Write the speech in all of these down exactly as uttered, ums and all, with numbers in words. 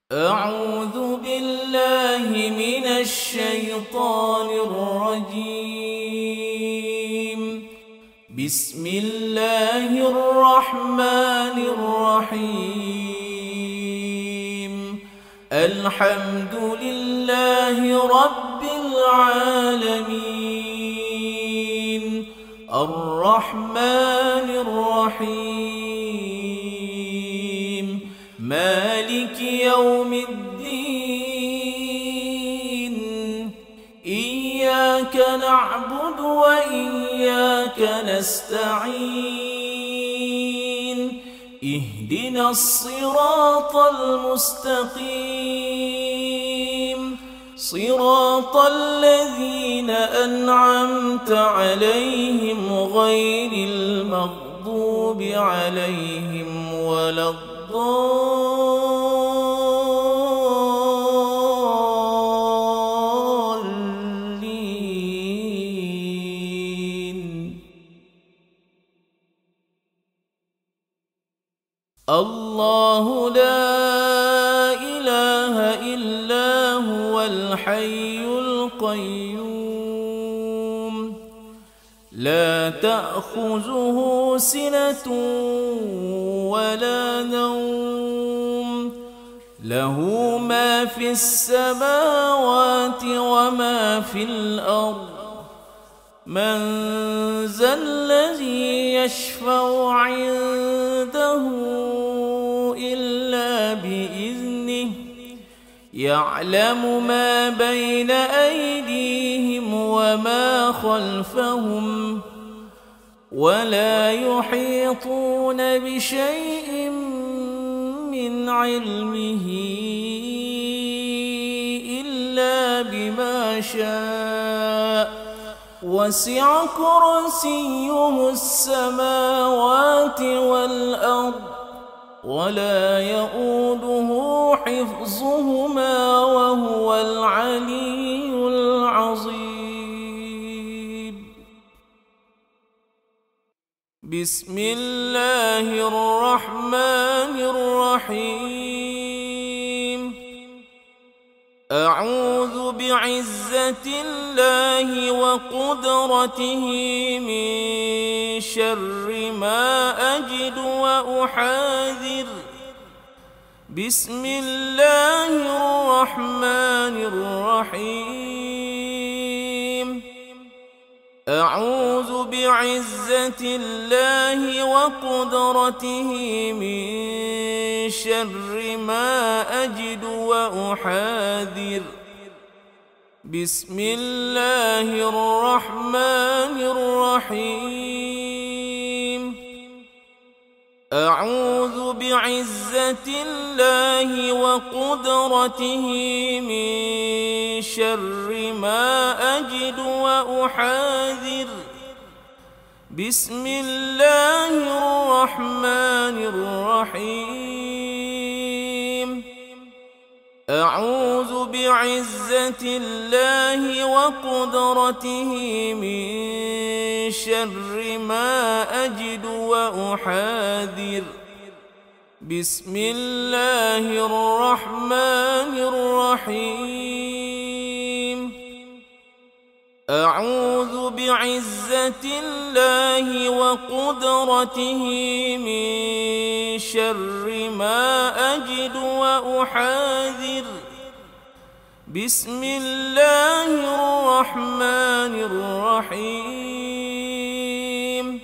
أعوذ بالله من الشيطان الرجيم. بسم الله الرحمن الرحيم. الحمد لله رب العالمين الرحمن الرحيم مالك يوم الدين. إياك نعبد وإياك نستعين. اهدنا الصراط المستقيم صراط الذين أنعمت عليهم غير المغضوب عليهم ولا الضالين. الله لا إله إلا هو الحي القيوم لا تأخذه سنة ولا نوم له ما في السماوات وما في الأرض. من ذا الذي يشفع عنده إلا بإذنه يعلم ما بين أيديهم وما خلفهم ولا يحيطون بشيء من علمه إلا بما شاء. وسع كرسيه السماوات والأرض ولا يؤوده حفظهما وهو العلي العظيم. بسم الله الرحمن الرحيم. أعوذ بعزة الله وقدرته من شر ما أجد وأحاذر. بسم الله الرحمن الرحيم. أعوذ بعزة الله وقدرته من شر ما أجد وأحاذر. بسم الله الرحمن الرحيم. أعوذ بعزة الله وقدرته من شر ما أجد وأحاذر. بسم الله الرحمن الرحيم. أعوذ بعزة الله وقدرته من شر ما أجد وأحاذر. بسم الله الرحمن الرحيم. أعوذ بعزة الله وقدرته من شر ما أجد وأحاذر. بسم الله الرحمن الرحيم.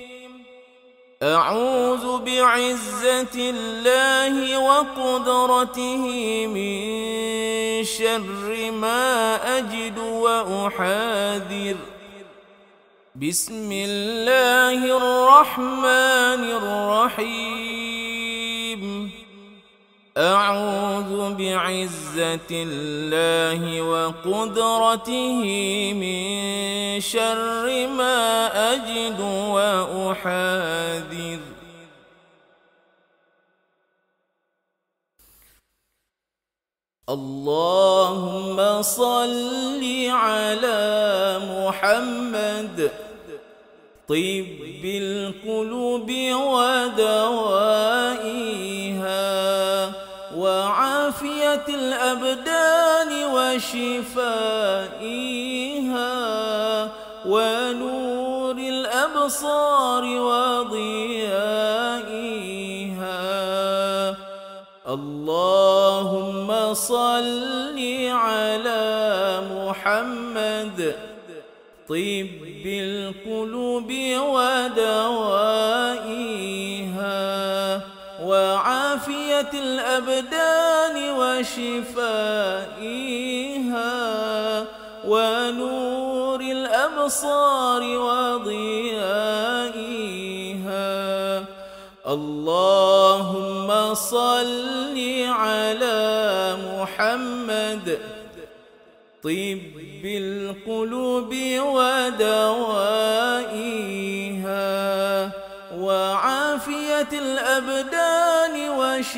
أعوذ بعزة الله وقدرته من شر ما أجد وأحاذر. بسم الله الرحمن الرحيم. أعوذ بعزة الله وقدرته من شر ما أجد وأحاذر. اللهم صل على محمد طب القلوب ودوائها وعافية وعافية الأبدان وشفائها ونور الأبصار وضيائها. اللهم صل على محمد طب القلوب ودوائها وعافية الأبدان وشفائها ونور الأبصار وضيائها. اللهم صل على محمد طب القلوب ودوائها وعافية الأبدان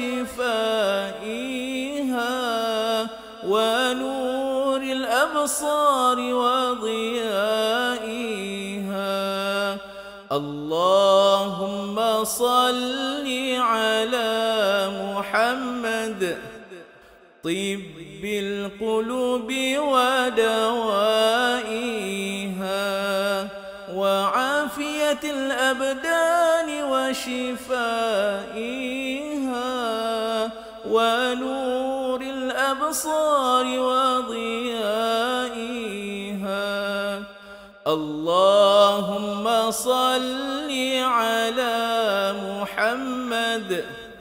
وشفائها ونور الأبصار وضيائها. اللهم صل على محمد طب القلوب ودوائها وعافية الأبدان وشفائها ونور الأبصار وضيائها. اللهم صل على محمد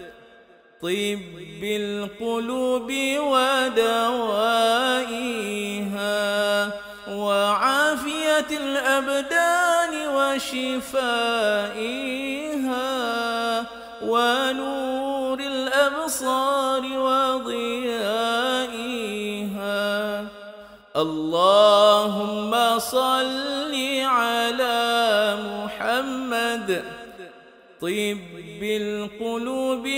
طب القلوب ودوائها وعافية الأبدان وشفائها ونور الأبصار وضيائها. اللهم صل على محمد طب القلوب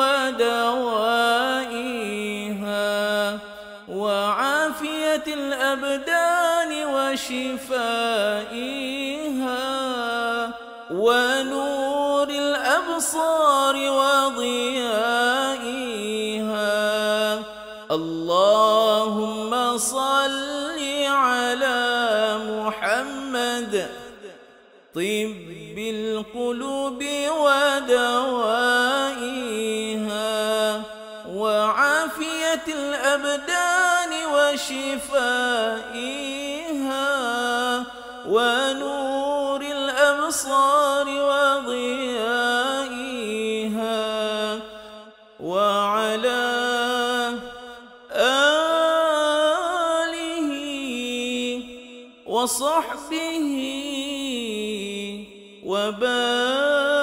ودوائها وعافية الأبدان وشفائها ونور الأبصار وضيائها. اللهم صل على محمد طب القلوب ودوائها وعافية الأبدان وشفائها ونور الأبصار وضيائها. وعلى آله وصحبه وبارك